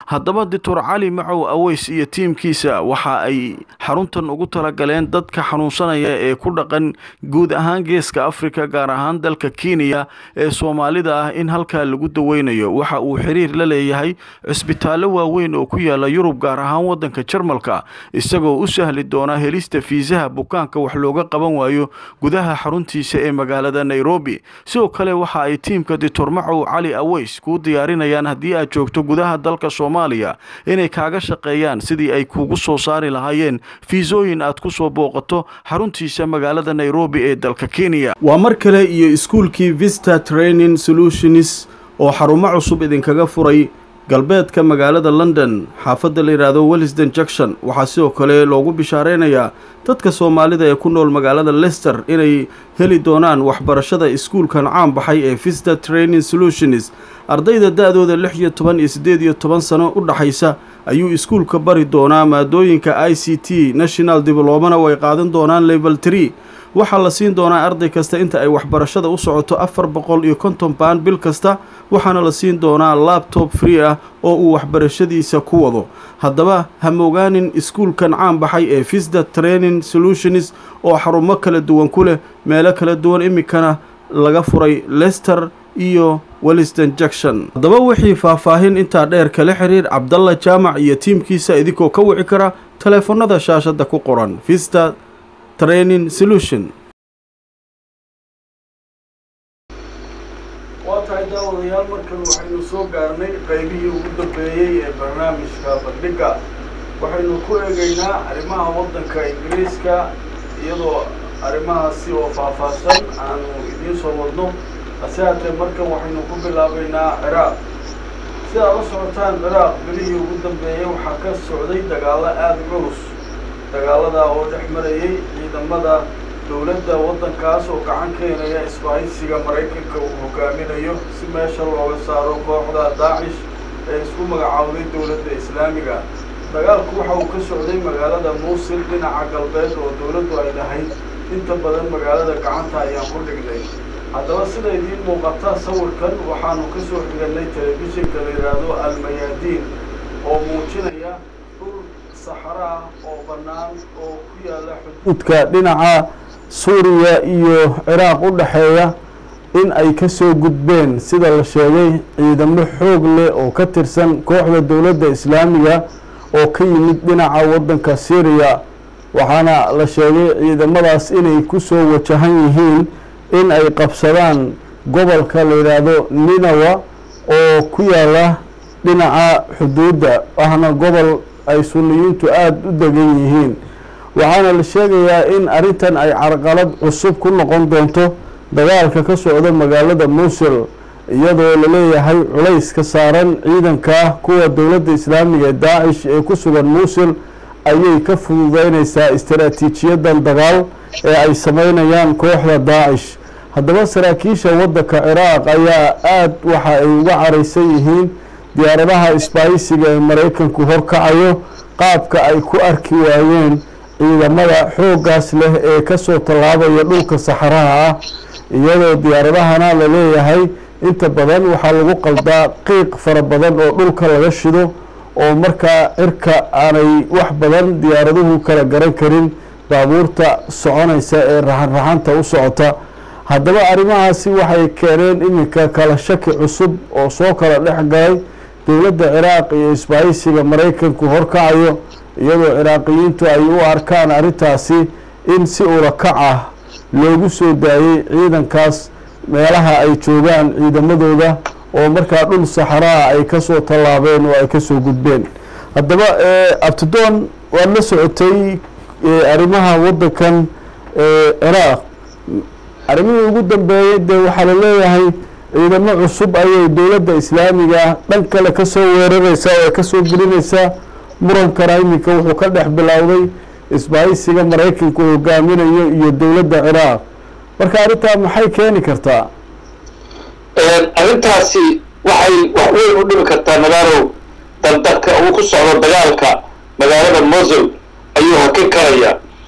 haddaba doctor cali macow aweys iyo tiimkiisa waxa ay xaruntan ugu talagaleen dadka xanuunsanaya ee ku dhaqan guud ahaan geeska Afrika gaar ahaan dalka Kenya ee Soomaalida ah in halka lagu daweynayo waxa uu xiriir la leeyahay cisbitaallo waaweyn oo ku yaala Yurub gaar ahaan wadanka Jarmalka isagoo u sahli doona helista fiisaha bukaanka wax looga qaban waayo gudaha xaruntiisa ee magaalada Nairobi sidoo kale waxa ay tiimka doctor macow cali aweys ku diyaarinayaan haddii aad joogto gudaha dalka Soomaaliya inay kaaga shaqeeyaan sidii ay kugu soo saari lahaayeen fiisooyin aad ku soo booqato xaruntiisa magaalada Nairobi ee dalka Kenya waa mar kale iyo iskuulkii Vista Training Solutions oo xarumo cusub idinkaga furay galbeedka magaalada London xaafadda la yiraahdo Willesden Junction waxa sidoo kale loogu bishaareynaya dadka Soomaalida ee ku nool magaalada Leicester inay heli doonaan waxbarashada iskuulkan caan baxay ee Vista Training Solutions ardayda da'dooda lix iyo toban iyo siddeed iyo toban sano u dhaxaysa ayuu iskuulka bari doonaa maadooyinka I C T National Diploma way qaadan doonaan level three waxa la siin doonaa arday kasta inta ay waxbarashada u socoto afar boqol iyo konton pound bil kasta waxaana la siin doonaa laptop free ah oo uu waxbarashadiisa ku wado haddaba ha moogaanin iskuulkan caan baxay ee Vista Training Solutions oo xarumo kala duwan ku leh meelo kala duwan imikana laga furay Leicester iyo Willesden Junction haddaba wixii faahfaahin intaa dheer kala xiriir Cabdalla Jaamac iyo tiimkiisa idinkoo ka wici kara taleefanada shaashada ku qoran Vista Training Solution waatahay daawadayaal markan waxaynu soo gaarnay qaybihii ugu dambeeyey ee barnaamijka bandhiga waxaynu ku eegaynaa arrimaha waddanka Ingiriiska iyadoo arrimahaasi oo faahfaahsan aanu idiin soo wadno asaatee markan waxaynu ku bilaabaynaa Ciraaq sida la socotaan Ciraaq bilihii ugu dambeeyey waxaa ka socday dagaalo aad culus dagaalada oo dhex marayay ciidamada dowladda waddankaas oo gacan ka helaya isbahaysiga Mareykanka uu hogaaminayo si meesha looga saaro kooxda Daesh ee isku magacaawday dowladda Islaamiga dagaalku waxa uu ka socday magaalada Mosul dhinaca galbeed oo dowladdu ay lahayd inta badan magaalada gacanta ayaan ku dhignay haddaba sida idiin muuqata sawirkan waxaanu ka soo xiganay telefishinka la yiraahdo Al-Mayadin oo muujinaya صحراء أو بنان أو كيالا حدودك دينعا سوريا إيو عراق ودحية إن أي كسو قدبين سيدا الشيء إذا محوق لي أو كترسن كوحدة الدولة الإسلامية أو كي دينعا ودنك سوريا وحانا الشيء إذا مداس إني كسو وشهيهين إن أي قبصران قبل كاليرادو نينوا أو كيالا دينعا حدودة وحانا قبل ay sunniyiintu aad u degan yihiin waxaana la sheegayaa in arintan ay carqalad cusub ku noqon doonto dagaalka ka socda magaalada Mosul iyadoo la leeyahay culays ka saaran ciidanka kuwa dowladda Islaamiga ee Daesh ee ku sugan Mosul ayay ka fududeynaysaa istiraatiijiyadan dagaal ee ay sameynayaan kooxda Daesh haddaba saraakiisha waddanka Ciraaq ayaa aad waxa ay uga caraysan yihiin diyaaradaha isbahaysiga ee Mareykanku horkacayo qaabka ay ku arki waayeen ciidamada xooggaas leh ee ka soo tallaabaya dhulka saxaraha ah iyadoo diyaaradahana la leeyahay inta badan waxaa lagu qaldaa qiiq fara badan oo dhulka laga shido oo markaa cirka aanay wax badan diyaaraduhu kala garan karin baabuurta soconaysa ee raxan-raxanta u socota haddaba arrimahaasi waxay keeneen iminka kala shaki cusub oo soo kala dhex galay dowladda Ciraaq iyo isbahaysiga Mareykanku horkacayo iyadoo Ciraaqiyiintu ay u arkaan arintaasi in si urakac ah loogu soo daayay ciidankaas meelaha ay joogaan ciidamadooda oo markaa dhul saxaraha ay ka soo tallaabeen oo ay ka soo gudbeen haddaba abtidoon waa la socotay arrimaha waddankan Ciraaq arrimihii ugu dambeeyay dee waxaa la leeyahay ciidamo cusub ayay dowladda Islaamiga dhan kale ka soo weeraraysaa oo ka soo gelinaysaa murankana iminka wuxuu ka dhex bilowday isbahaysiga Mareykanku hogaaminayo iyo dowladda Ciraaq marka arrintaa maxay keeni kartaa arrintaasi waxay wax weyn u dhimi kartaa magaalow daldalka uu ku socdo dagaalka magaalada Mosul ayuu hakin karaya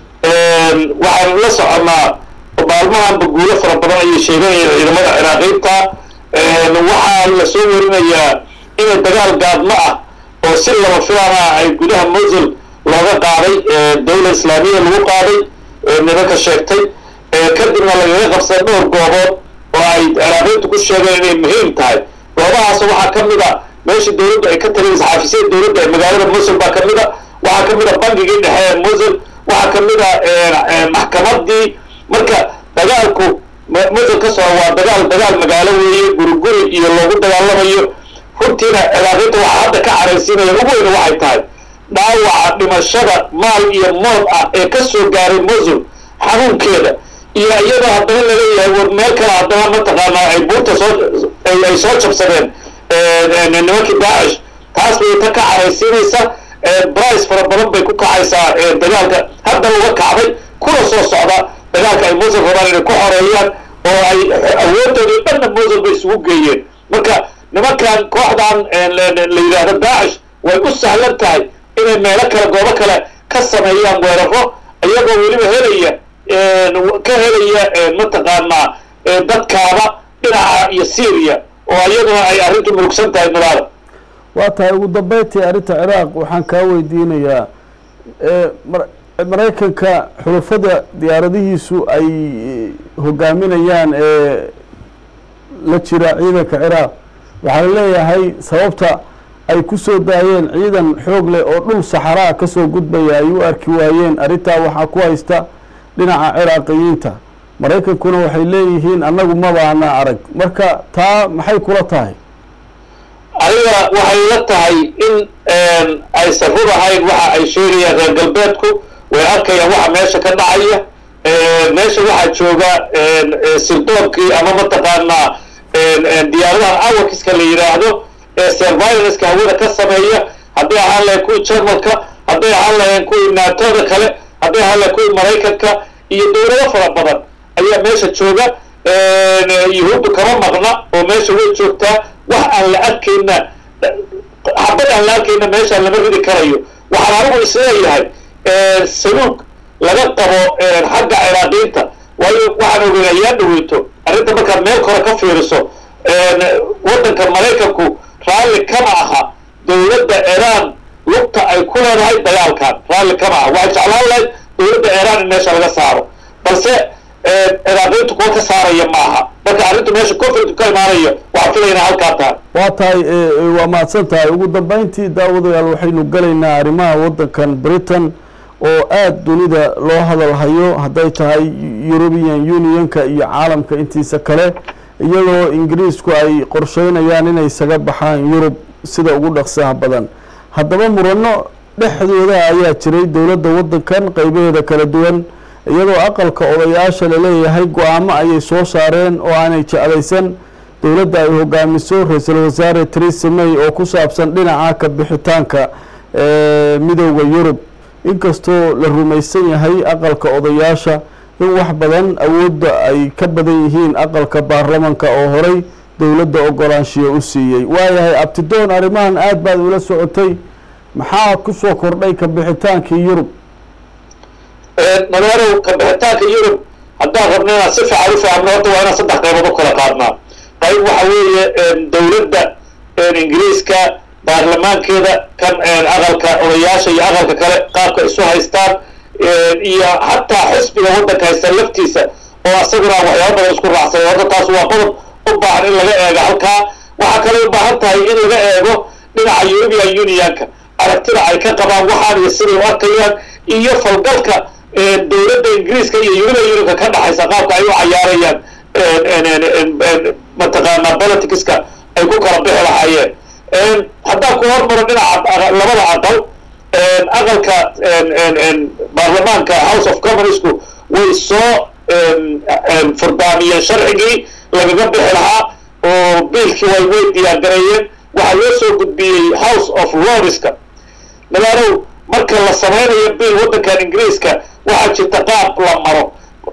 waxaan la soconaa maalmahan guulo fara badan ayay sheeganayaan ciidamada Ciraaqiyiinta waxaa la soo warinayaa in dagaal gaadma ah oo si lama filaana ay gudaha Mosul looga qaaday dowladda islaamiga lagu qaaday nimanka sheegtay kadibna lagaga qabsaday dhowr goobood oo ay Ciraaqiintu ku sheegeen inay muhiim tahay goobahaas waxaa ka mid ah meesha dowladda ay ka taliso xafiisyada dowladda ee magaalada Mosul baa ka mid ah waxaa ka mid ah bangigii dhexe ee Mosul waxaa ka mid ah maxkamadii marka dagaalku Mosul ka soo waa dagaal dagaal magaalo weeye guriguri iyo loogu dagaalamayo runtiina Ciraaqiintu waxa hadda ka caraysiinaya ugu weyn waxay tahay dhaawaca dhimashada maal iyo mood ah ee ka soo gaaray Mosul xanuunkeeda iyo iyadoo haddana la leeyahay war meel kale haddana mataqaanaa ay buurta soo ay soo jabsadeen nimankii Daacish taas bay ta ka caraysiinaysa price fara badan bay ku kacaysaa dagaalka hadda uga kacday kuna soo socda dagaalka ay Mosul rabaan inay ku xoreeyaan oo ay awoodooda dhanna Mosul bay isugu geeyeen marka nimankan kooxdan la yidhaahdo Daacish way u sahlan tahay inay meelo kale goobo kale ka sameeyaan weeraro iyagoo weliba helaya ka helaya mataqaanaa dadkaaba dhinaca iyo Syria oo iyaduna ay arrintu murugsan tahay nalaada waa tahay ugu dambeyntii arrinta Ciraaq waxaan kaa weydiinayaa Mareykanka xulafada diyaaradihiisu ay hogaaminayaan ee la jira ciidanka Ciraaq waxaa leeyahay sababta ay ku soo daayeen ciidan xoog leh oo dhul saxaraa ka soo gudbaya ay u arki waayeen arrintaa waxaa ku haysta dhinaca Ciraaqiyiinta Mareykankuna waxay leeyihiin annagu ma baana arag marka taa maxay kula tahay ayaga waxay la tahay in ay safur ahayn waxa ay sheegayaan reer galbeedku way arkayaan waxa meesha ka dhacaya meesha waxaa jooga sildoonkii ama mataqaanaa diyaaradaha awakiska la yiraahdo ee surveillance-ka hawada ka sameeya hadday ahaan lahayn kuwii Jarmalka hadday ahaan lahayn kuwii NATO-da kale hadday ahaan lahayn kuwii Mareykanka iyo dowlado fara badan ayaa meesha jooga yuhuuddu kama maqna oo meesha way joogtaa wax aan la arkayna xabad aan la arkayna meesha lama ridi karayo waxaan anigu isleeyahay saluug laga qabo xagga Ciraaqiinta waayo waxaan ogaanayaa dhaweyto arrinta markaad meel kore ka fiiriso waddanka Mareykanku raalli kama aha dowladda Iran lugta ay ku leedahay dagaalkan raalli kama aha waxay jeclaan lahayd dowladda Iran in meesha laga saaro balse Ciraaqiintu kuwa ka saaraya maaha marka arrintu meesha conflict ka imaanayo waxaa filaynaa halkaa tahay waa tahay waa mahadsan tahay ugu dambeyntii daawadayaal waxaynu galaynaa arrimaha waddankan Britain oo aad dunida loo hadalhayo hadday tahay European Unionka iyo caalamka intiisa kale iyadoo Ingiriisku ay qorsheynayaan inay isaga baxaan Yurub sida ugu dhaqsaha badan haddaba murano dhexdooda ayaa jiray dowladda waddankan qaybaheeda kala duwan iyadoo aqalka odayaasha la leeyahay go'aamo ayay soo saareen oo aanay jeclaysan dowladda ay hogaamiso ra'iisul wasaare Theresa May oo ku saabsan dhinaca ka bixitaanka midowga Yurub inkastoo la rumaysan yahay aqalka odayaasha in wax badan awoodda ay ka badan yihiin aqalka baarlamaanka oo horay dowladda ogolaanshiyo u siiyay waayahay abtidoon arrimahan aad baad ula socotay maxaa ku soo kordhay ka bixitaankii Yurub nadaaro ka bixitaanka Yurub haddaan rabnaa si fiican u fahamno horta waa inaan saddex qaybood u kala qaadnaa qayb waxa weeye dowladda Ingiriiska baarlamaankeeda kan aqalka odayaasha iyo aqalka kale qaabka isu haystaan iyo hataa xisbiga waddanka haysta laftiisa oo asaguna waxyaabo badan isku raacsan horta taas waa qodob u baahan in laga eego halkaa waxaa kale u baahan tahay in laga eego dhinaca European Unionka aragtida ay ka qabaan waxaan iyo sidii u arkayaan iyo falgalka dowladda Ingiriiska iyo European Unionka ka dhaxaysa qaabka ay u cayaarayaan mataqaanaa politicska ay ku kala bixi lahaayeen haddaan ku hormaro dhinaca labada aqal aqalka baarlamaanka House of Commonsku way soo furdaamiyeen sharcigii lagaga bixi lahaa oo biilkii way way diyaargareeyeen waxaa loo soo gudbiyey House of Lordska nadaaro marka la sameynayo biil waddankan Ingiriiska waxaa jirta qaab la maro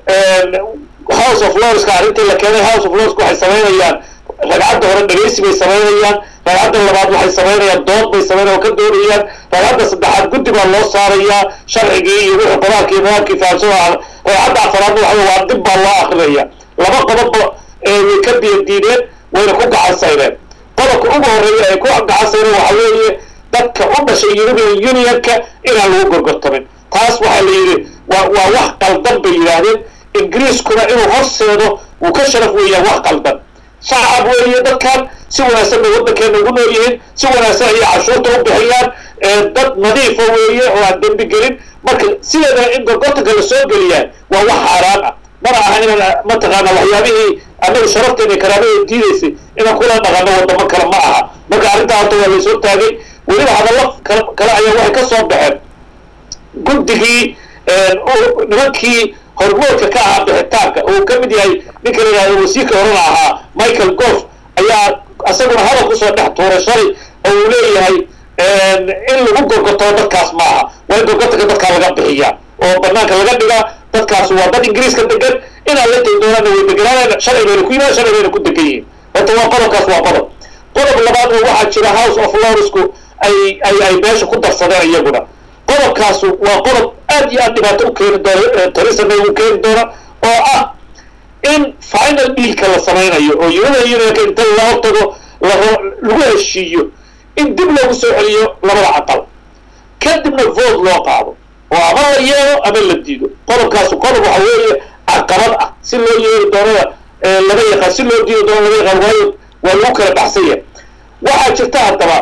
House of Lordska arrintii la keenay House of Lords waxay sameynayaan ragcadda hore dhageysi bay sameynayaan ragcadda labaad waxay sameynayaan dood bay sameynayaan oo ka doonayaan ragcadda saddexaad guddi baa loo saarayaa sharcigii iyo wixii qodaalkii nidaamkii fahamsan ragcadda afaraad waxa waa dib baa loo akrinaya laba qodob way ka diideen wayna ku gacan sayreen qodobka ugu horeeya ay ku gacan sayreen waxa weeye dadka u dhashay European Unionka inaan lagu gorgortamin taas waxaa la yidhi waa waa wax qaldan bay yidhaahdeen ingiriiskuna inuu horseedo uu ka sharaf weeyaan wax qaldan shacab weeye dadkan si wanaagsan bay waddankeena ugu nool yihiin si wanaagsan ayay cashuurta u bixiyaan dad nadiifa weeye oo aan dembi gelin marka sideeda in gorgortanka la soo geliyaa waa wax xaaraan ah mana aha inaan mataqaana waxyaabihii annaga sharafteena karaamadeeda diidaysay inaan kula dhaqano waddamo kale ma aha marka arrintaa horta waa laysoo taagay weliba hadallo kale ayaa waxay ka soo baxeen guddigii nimankii hormoodka ka ahaa bixitaanka uu ka mid yahay ninka la yidhahdo wasiirka horena ahaa Michael Gove ayaa asaguna hadal kusoo dhex tuuray shalay oo uu leeyahay in lagu gorgorto dadkaas maaha waa in gorgortanka dadkaa laga bixiyaa oo banaanka laga dhigaa dadkaas waa dad ingiriiska degan inaan la tegi doonana way deganaanayna shalay bayna ku yimaad shalay bayna ku degan yihiin horta waa qodobkaas waa qodob qodob labaad oo waxaa jira House of Lordsku ay ay ay meesha ku darsadeen iyaguna qodobkaas waa qodob aad iyo aad dhibaato u keeni doona Theresa May u keeni doona oo ah in final dealka la samaynayo oo European Unionka inta loo tago lagu heshiiyo in dib loogu soo celiyo labada aqal kadibna vote loo qaado oo ama la yeelo ama la diido qodobkaas qodob waxa weeye caqabad ah si loo yeelo doonada laga yaqaan si loo diido doonada laga yaqaan waayo waa lagu kala baxsan yahay waxaa jirta haddaba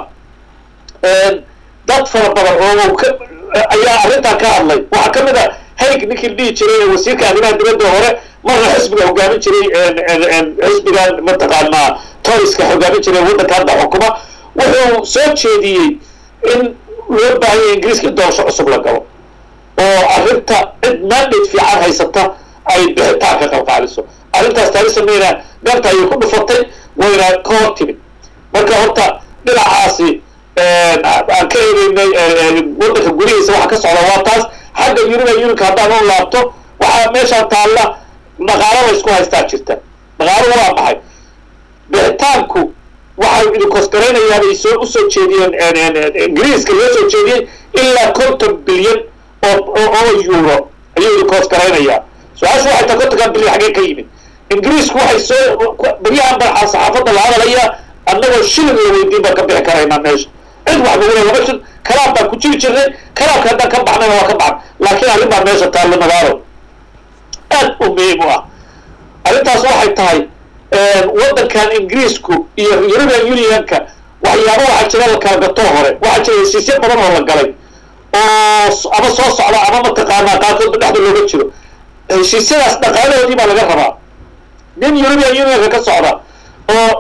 dad fara badan oo ayaa arrintaa ka hadlay waxaa ka mid ah hayg ninkii dhihi jiray wasiirka arrimaha dibadda hore marna xisbiga hogaamin jiray xisbiga mataqaanaa Toryska hogaamin jiray waddanka hadda xukuma wuxuu soo jeediyey in loo baahan yahay ingiriiska doorasho cusub la galo oo arrinta cid mandate fiican haysata ay bixitaanka qalqaaliso arrintaas Theresa Mayna garta ayay ku dhufatay wayna ka hor timid marka horta dhinacaasi aan ka eegaynay waddanka gurihiisa waxa ka socda waa taas xagga European Unionka haddaan u laabto waxaa meesha taalla dhaqaalo la isku haystaa jirta dhaqaalo waa maxay bixitaanku waxay idin koosgaraynayaa bay soo u soo jeediyeen ingiriiska loo soo jeediyey ilaa konton bilyan oo oo euro ayuu idin koosgaraynayaa su-aashu waxay tahay kontonkan bilyan xaggee ka yimid ingiriisku waxay soo baryahan baa saxaafadda la hadalaya annagoo shilin la weydiin baan ka bixi karaynaa meesha cid wax bugula lama jir kalaab baan ku jiri jirnay kalaabka haddaan ka baxnayna waa ka baxan laakiin arrin baa meesha taallo magaalo aad u muhiim u ah arrintaas waxay tahay waddankan ingiriisku iyo European Unionka waxyaabo waxaa jira la kala gato hore waxaa jira heshiisyo badan oo la galay oo ama soo socda ama mataqaanaa qaarkood dhexda looga jiro heshiisyadaas dhaqaalahoodii baa laga rabaa nin European Unionka ka socda oo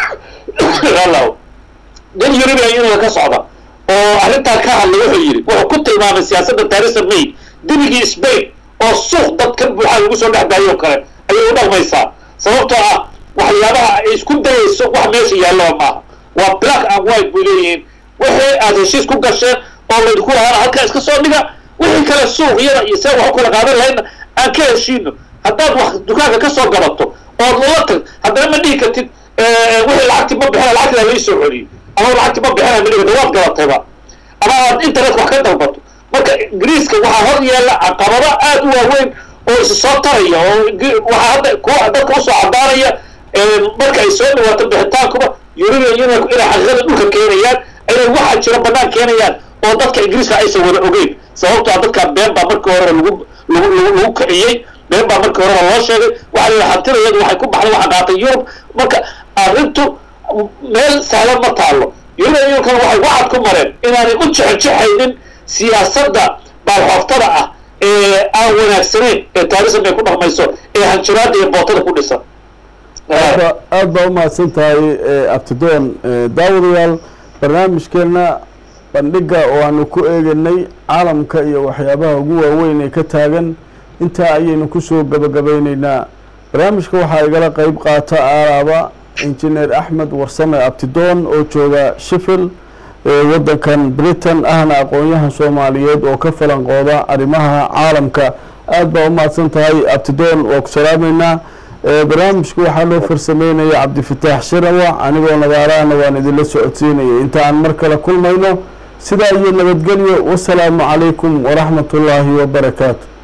nin European Unionka ka socda oo arrintaa ka hadlay wuxuu yidhi wuxuu ku tilmaamay siyaasadda Theresa May dibigii Spain oo suuq dadka buuxa lagu soo dhex daayo kale ayay u dhaqmaysaa sababtoo ah waxyaabaha ay isku dayayso wax meesha yaallo maaha waa black and white buu leeyihiin wixii aad heshiis ku gasheen oo laydinku lahaana halkaa iska soo dhiga wixii kale suuqyada iyo see wax u kala qaadan lahayna aan ka heshiino haddaad wax dukaanka ka soo gabato ood lala tag haddana ma dhihi kartid wixii lacagti ma bixina lacagtidaa lai soo celiyo ama lacagti ma bixina ma dhihi kartid waad gabatayba ama aad internet wax ka dalbato marka ingiriiska waxaa hor yaalla caqabado aad u waaweyn oo is soo taraya oo waxaa hadda kuwa dadka usoo cadaanaya marka ay soo dhawaato bixitaankuba European Unionku inay xaqiiqada dhulka keenayaan ayay waxaa jira bannaan keenayaan oo dadka ingiriiska aysan wada ogeyn sababtoo ah dadka been baa markii hore lagu lagu lagu kiciyey been baa markii hore loo sheegay waxa la xatir iyadu waxay ku baxday waxa qaatay Yurub marka arrintu meel sahlan ma taalo European Unionka waxay waxad ku mareen inaanay u jecel siyaasadda baalxooftada ah ee aan wanaagsanayn ee Theresa May ku dhaqmayso ee hanjiraada iyo bootada ku dhisan aad baa u mahadsan tahay abtidoon daawadayaal barnaamijkeena bandhiga oo aanu ku eeganay caalamka iyo waxyaabaha ugu waaweyn ee ka taagan intaa ayaynu kusoo gabagabeyneynaa barnaamijka waxaa igala qeyb qaata aalaaba injineer axmed warsame abtidoon oo jooga Sheffield waddankan Britain ahna aqoonyahan Soomaaliyeed oo ka falanqooda arrimaha caalamka aad baa u mahadsan tahay abtidoon oo ku salaameynaa barnaamijku waxaa loo farsameynaya Cabdifataax Shirawa anigoo nagaarana waan idin la socodsiinayay inta aan mar kale kulmayno sidaa iyo nabadgelyo wassalaamu calaykum waraxmatullaahi wabarakaatu